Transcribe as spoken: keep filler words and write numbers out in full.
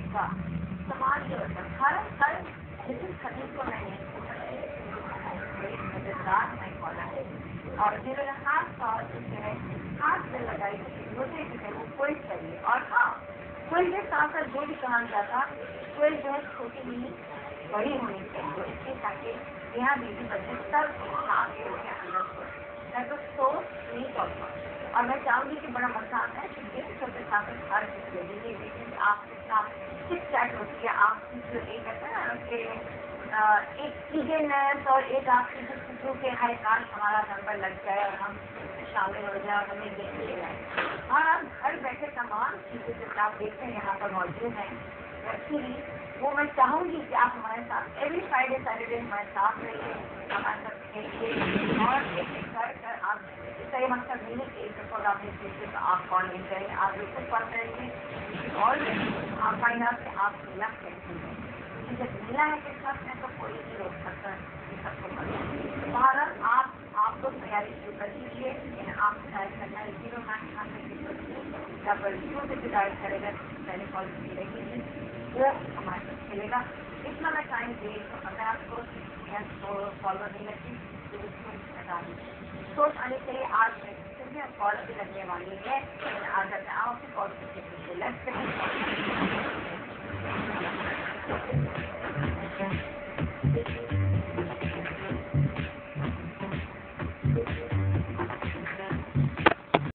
का समाज जो हर हर जिस खतीब को मैंने मददगार मैं खोला है और जिन्होंने खास तौर से जो है खास दिल लगाई कि मुझे जो है वो कोई चाहिए। और हाँ, कोई के साथ साथ जो भी कहा जाता कोई जो है छोटी नहीं बड़ी होनी चाहिए, इसलिए ताकि यहाँ बीवी बच्चे सब साथ के अंदर हो। मैं तो सोच नहीं करता और मैं चाहूँगी कि बड़ा मजा आता है कि एक छोटे साथ हर चीज ले लीजिए, लेकिन आपके साथ चिट चैट होती है, आपकी जो एक कहते हैं ना कि एक ईगरनेस और एक आपकी जो के हर काश हमारा नंबर लग जाए और हम शामिल हो जाए और हमें देख ले जाए। और आप घर बैठे तमाम चीज़ें जो आप देखते हैं यहाँ पर मौजूद हैं, एक्चुअली वो मैं चाहूँगी कि आप हमारे साथ एवरी फ्राइडे सैटरडे हमारे साथ रहिए, हमारे साथ खेलिए और एक एक कर कर आप इसका ये मकसद नहीं है कि एक रिपोर्ट आपने सीखे तो आप कॉल नहीं करें, आप बिल्कुल कॉल करेंगे और आप फाइंड आउट कि आप मिला कैसे हैं। जब मिला है कि सब में तो कोई नहीं रोक सकता सबको पता। भारत आप आपको तैयारी शुरू कर दीजिए, लेकिन आप तैयारी करना है जीरो नाइन डबल टू से डिसाइड करेगा पहले कॉल मिलेगी वो हमारे साथ खेलेगा। इतना मैं टाइम दे तो अगर आपको फॉलो नहीं लगती तो उसको हटा दीजिए। सोच आने के लिए आज मैं कॉल भी लगने वाली है, आज मैं आपकी कॉल